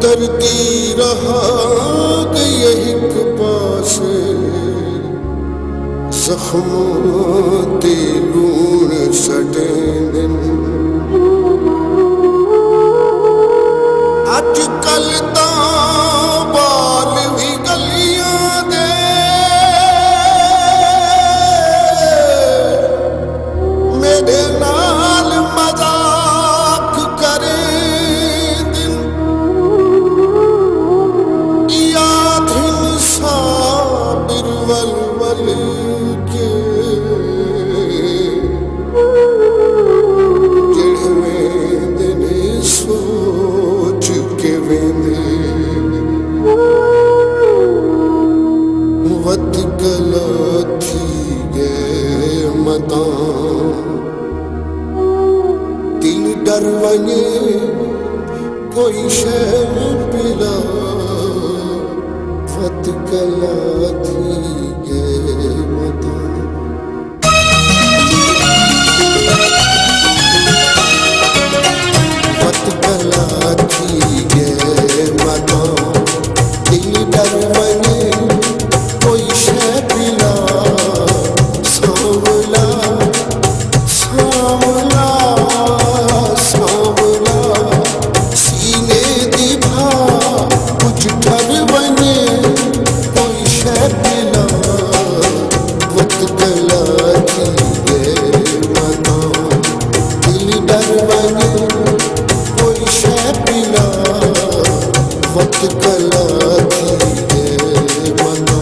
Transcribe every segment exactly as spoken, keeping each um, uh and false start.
तरती रहा गई एक पास जख्मों ते लूण सटे दिन अज कल ता बाल भी गलियां दे मेरे नाल मजाक करे दिन याद साबिर वल वल के जिड़े दिन सोच के वेंदे वत गला थी गए मता दिल डर वने कोई शह पिला वत गला थी गए मता वत गला थी गए मता दिल डर वने कोई शह पिला सांवला सांवला सांवला सीने दी भा कुछ डर बने कोई शह पिला वत गला थी गए मता दिल डर बने कोई शह पिला वत गला थी गए मता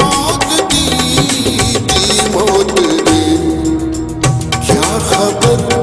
खबर